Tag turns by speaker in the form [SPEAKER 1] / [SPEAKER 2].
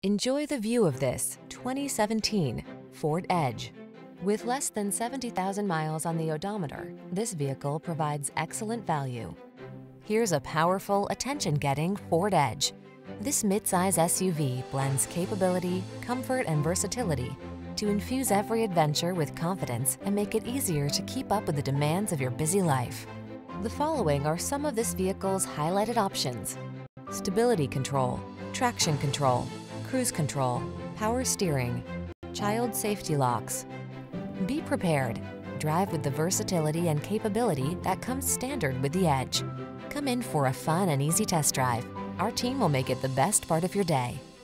[SPEAKER 1] Enjoy the view of this 2017 Ford Edge. With less than 70,000 miles on the odometer, this vehicle provides excellent value. Here's a powerful, attention-getting Ford Edge. This midsize SUV blends capability, comfort, and versatility to infuse every adventure with confidence and make it easier to keep up with the demands of your busy life. The following are some of this vehicle's highlighted options: stability control, traction control, cruise control, power steering, child safety locks. Be prepared. Drive with the versatility and capability that comes standard with the Edge. Come in for a fun and easy test drive. Our team will make it the best part of your day.